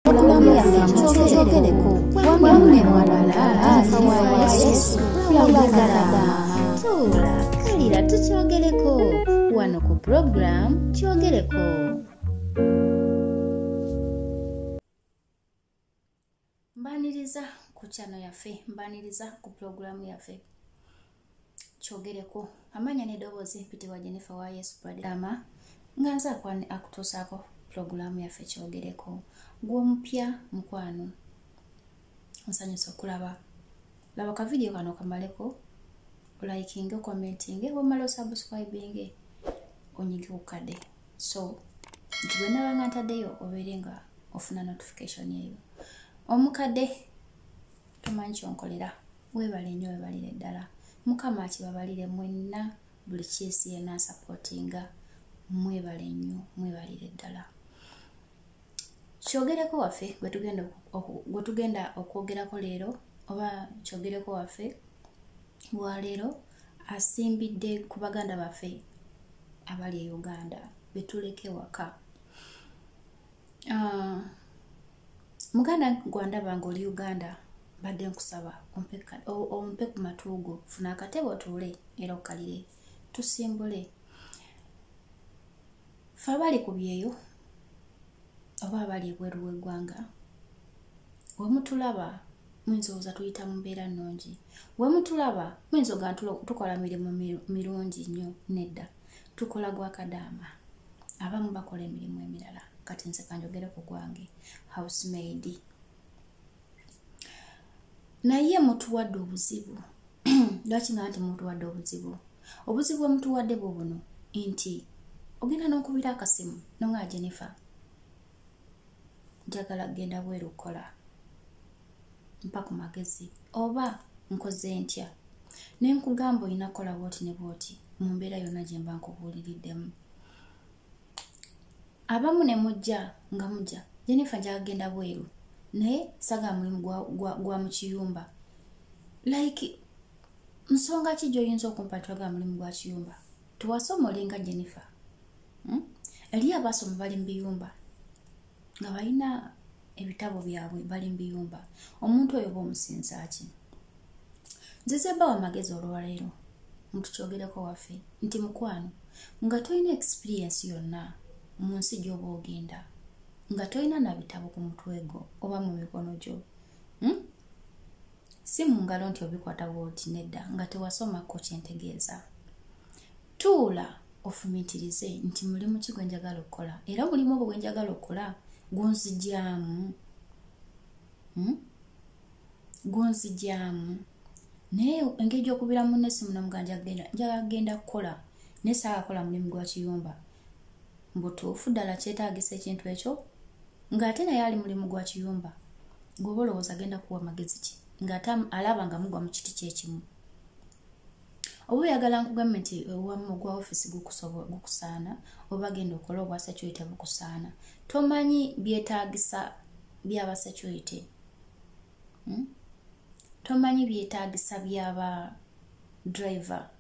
Programu ya KYOGEREKO wamwe mwalala afa Yesu Muganda. Kalira tukyogereko wano ku program KYOGEREKO. Mbaniriza ku channel yaffe, mbaniriza ku programu yaffe KYOGEREKO. Amanya nedobozi mpitibwa Jennifer wa Yesu Bradama nganza kwani akutusako programu yaffe KYOGEREKO. Gwomupya mukwano nsanyusa okulaba laba ka video kano kamaleko liking commenting omalo subscribing onyige kukade so ntibwena banga ntaddeyo oberenga ofuna notification yeyo omukade tumanyi onkolera webale nnyo webalire ddala mukama akibabalire mwenna buli kyesi yena supportinga mwebale nnyo mwebalire ddala. KYOGEREKO waffe gwe tugenda okwogerako leero oba KYOGEREKO waffe wa leero asimbidde ku baganda baffe abali e Uganda betuleke waka. Muganda gwanda bange oli Uganda badde nkusaba ompe ku matuugo funa akatebe otuule era okalire tusimbule fa bali ku byeyo oba bali ebweru w'eggwanga wemutulaba mwinzooza tuyita mu mbeera nnungi wemutulaba mwinzoga tukola mirimu mirungi nnyo nedda tukola gwa kadaama abamu bakola emirimu emirala kati nze kanjogere ku gwange housemaid naye mutuwadde obuzibu lwaki nga nti mutuwadde obuzibu bwemutuwadde buno nti ogenda n'okubira akasimu nonga Jennifer njagala genda bweru kola mpa ku magezi oba nkoze ntya nenkugamba olina kola bwoti ne bwoti mu mbeera yonna gye mba nkubuuliriddemu. Abamu ne mujja nga mujja Jennifer njagala genda bweru naye saga mulimu gwa mu kiyumba like nsonga ki gy'oyinza okumpatiraga mulimu gwa kiyumba tuwasoma olinga Jennifer eli abasoma bali mu biyumba nga balina ebitabo byabwe bali mu biyumba omuntu oyo bw'omusinza ki nzize bawa amagezi olwaleero muntu KYOGEREKO waffe nti mukwano nga tolina experience yonna mu nsi gy'oba ogenda nga tolina na bitabo ku mutwe gwo oba mu mikono gyo si mu ngalo nti obikwata bwoti nedda nga tewasomako kyentegeeza tuula ofumitirize nti mulimu ki gwe njagala okukola era mulimu ogwo gwe njagala okukola gonzijaamu naye engeri gy'okubira munne si munamuganda njagala genda kukola naye saagakola mulimu gwa kiyumba mbutuufu ddala kyetaagisa ekintu ekyo ng'ate naye ali mulimu gwa kiyumba gwoba olowooza agenda kuwa magezi ki ng'ate alaba nga mugwa mu kiti kyekimu oba oyagala nkugambe nti owamu gwa ofisi gukusaana oba genda okola obwa security bukusaana tomanyi byetaagisa byaba security tomanyi byetaagisa byaba driver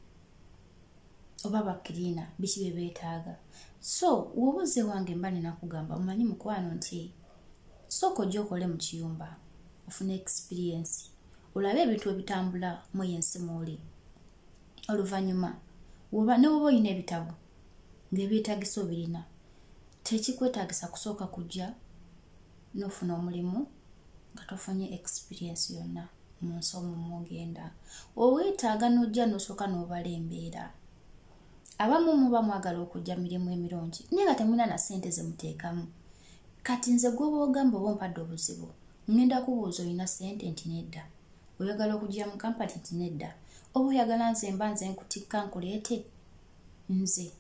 oba bakirina biki bye beetaaga so wobuze wange mba ninakugamba omanyi mukwano nti soko gy'okole mu kiyumba ofuna experience olabe ebintu ebitambula mu yensi mwoli oluvannyuma ne woba olina ebitabo ng'ebyetaagisa obirina tekikwetaagisa kusooka kujja n'ofuna omulimu nga tofunye experience yonna mu nsi omwo mwogenda oweetaaga n'ojja n'osooka n'obala embeera abamu muba mwagala okujja mirimu emirungi naye nga temulina na ssente ze muteekamu kati nze gw'oba ogamba oba ompadde obuzibu ngenda kubuuza olina ssente nti nedda oyagala okujja mu kampani nti nedda oba oyagala nze mba nze nkutikka nkuleete nze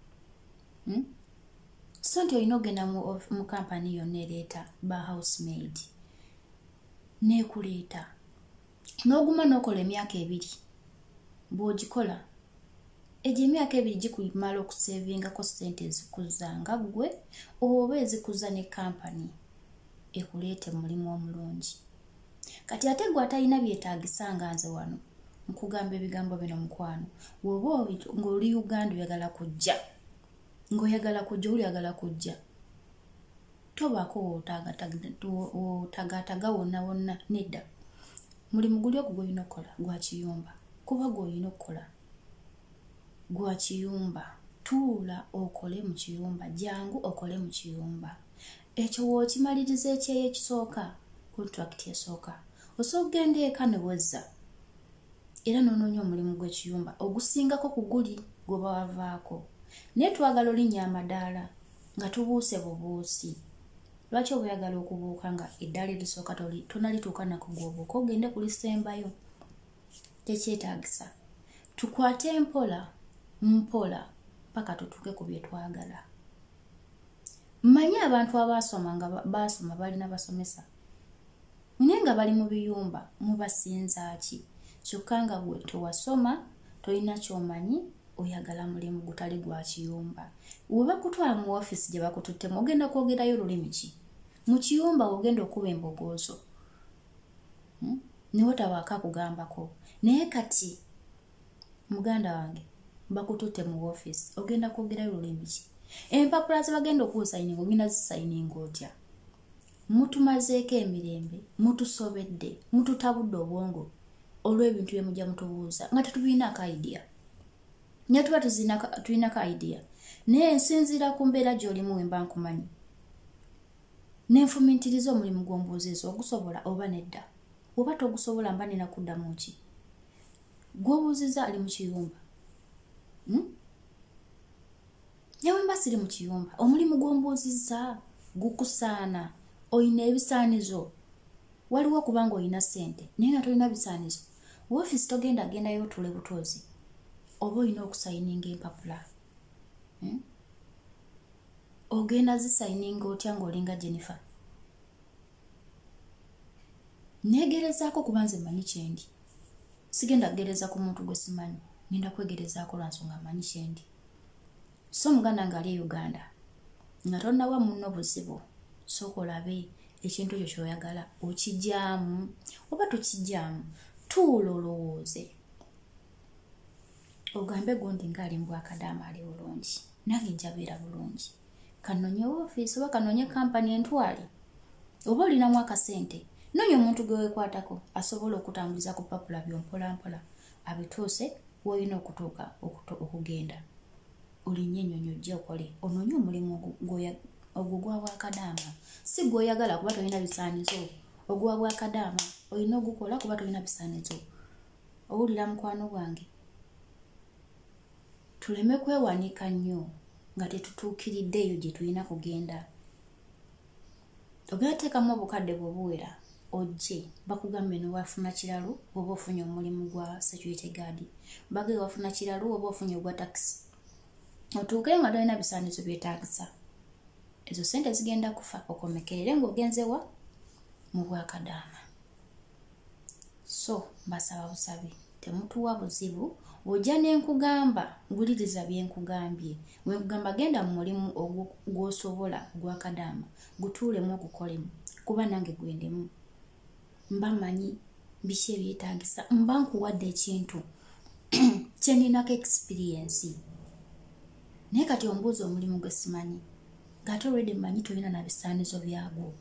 so nti olina ogenda mu kampani yonna ereeta ba housemaid neekuleeta n'oguma n'okola emyaka 2 bw'ogikola egyo emyaka 2 gikumala okuseevingako ssente ezikuza nga ggwe oba ezikuza ne kampani ekuleete mulimu omulungi kati ate gwe atalina byetaagisa nga nze wano nkugamba ebigambo bino mukwano woba ng'oli Uganda oyagala kujja ng'oyagala kujja oli oyagala kujja tobako otagataga wonna nedda. Mulimu guli ogulina okukola gwa kiyumba. Kuba gw'olina okukola gwa kiyumba. Tuula okole mu kiyumba. Jangu okole mu kiyumba. Ekyo w'okimaliriza ekyeyo ekisooka, contract esooka. Osobola okugenda eka ne wezza. Era n'onoonya omulimu gw'ekiyumba ogusingako ku guli gwe bawavaako. Naye twagala olinnya amadaala nga tubuuse bubuusi. Lwaki obuyagala okubuuka nga eddaala erisooka tonalituuka nako gw'obuuka ogende kulisembayo? Tekyetaagisa. Tukwate mpola paka tutuuke ku bye twagala. Mmanyi abantu abaasoma nga baasoma balina basomesa. Naye nga bali mu biyumba mubasinza ki? Kyokka nga gwe tewasoma tolina ky'omanyi oyagala mulimu gutali gwa kiyumba. Bwe bakutwala mu woofiisi gye bakututtemu ogenda kwogerayo lulimi ki? Mu kiyumba ogenda okuba embogoozo. Niwe tawaaka kugambako. Naye kati muganda wange bakututte mu woofiisi ogenda kwogerayo lulimi ki? Empapula ze bagenda okusayininga ogenda zisayininga otya? Mutumazeeko emirembe, mutusobedde, mututabudde obwongo olw'ebintu bye mujja mutubuuza nga tetubiinako idea. Naye tuba tulinako idea. Naye nsinziira ku mbeera gy'olimu we mba nkumanyi. Nenfumintiriza omulimu gw'ombuuziza ogusobola oba nedda. Oba togusobola mba nina kuddamu ki? Gw'obuuziza ali mu kiyumba. Nyawe mba siri mu kiyumba. Omulimu gw'ombuuziza gukusaana. Oyina ebisaanizo. Waliwo kubanga oyina ssente. Naye nga tolina bisaanizo. Woofiisi gendayo otule butuuzi. Oba oyina okusayininga empapula. Ogenda zisayininga otya ng'olinga Jennifer? Neegerezaako kuba nze mmanyi kyendi. Sigenda kugereza ku muntu gwe simanyi. Ngenda kwegerezaako lwa nsonga mmanyi kyendi. So muganda ng'ali e Uganda nga tonnawa munno buzibu. Sooka olabe ekintu ekyo ky'oyagala okijjaamu oba tokijjaamu. Tuula olowooze. Ogambe gundi ng'ali mu Bwakadaama ali bulungi. Nange nja beera bulungi. Kanonye woofiisi oba kanonye kampani entwale. Oba olinamu akasente. Noonya omuntu gwe weekwatako asobola okutambuliza ku papula byo mpola abituuse w'olina okutuuka okugenda. Olinnya ennyonyi ojja okole. Onoonye omulimu ogwo gwa Bwakadaama. Si gw'oyagala kuba tolina bisaanizo. Ogwa Bwakadaama olina ogukola kuba tolina bisaanizo. Owulira mukwano gwange. Tuleme kwewanika nnyo nga tetutuukiriddeyo gye tulina kugenda. Ogenda teekamu obukadde bw'obuwera ojje bakugambe ne wafuna kiralu oba ofunye omulimu gwa security guard. Bage wafuna kiralu oba ofunye ogwa taxi. Otuukeyo nga tolina bisaanizo byetaagisa. Ezo ssente zigenda kufa okomekerere ng'ogenzewa mu Bwakadaama. So mbasaba busabi temutuwa buzibu. Ojja ne nkugamba wuliriza bye nkugambye. We nkugamba genda mu mulimu gw'osobola gwa Kadaama gutuulemu ogukolemu kuba nange gwendemu. Mba manyi biki ebyetaagisa. Mba nkuwadde ekintu kye ninako experience. Naye kati ombuuza omulimu gwe simanyi ng'ate already mmanyi tolina na bisaanizo byagwo.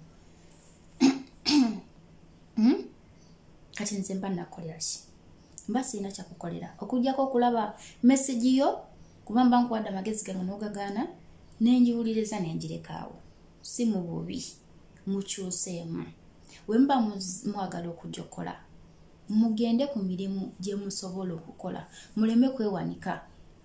Kati nze mba nakolera ki? Mba sirina kyakukolera okujjako okulaba message yo kuba mba nkuwadde amagezi gange n'ogagaana nenjiwuliriza nenjirekaawo. Si mu bubi mukyuseemu. We mba mwagala okujja okukola mugende ku mirimu gye musobola okukola muleme kwewanika.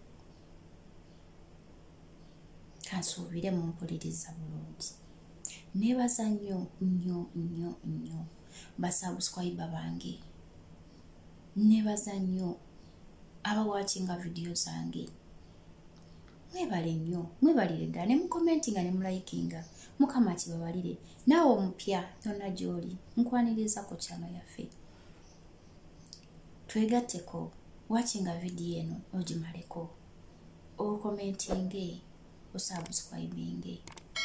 Kansuubire mumpuliriza bulungi. Neebaza nnyo basubscriber bange. Neebaza nnyo abawakinga video zange. Mwebale nnyo, mwebalire ddala ne mukomentinga ne mulayikinga. Mukama kibabalire. Naawe omupya yonna gy'oli nkwaniriza ku channel yaffe. Twegatteko wakinga video eno ogimaleko. Okomentinge, osubscribinge.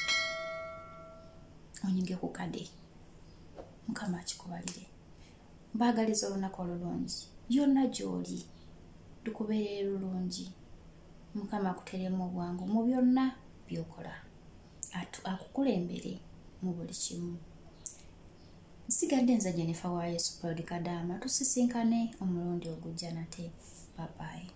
Onyinge ku kade. Mukama kikubalire. Mbagaliza olunaku olulungi yonna gy'oli tukubeerere lulungi. Mukama akuteremu obwangu mu byonna by'okola akukulembere mu buli kimu. Nsigadde nza Jennifer wa Yesu Prodigal Dama, tusisinkane omulundi ogujja nate. Bye bye.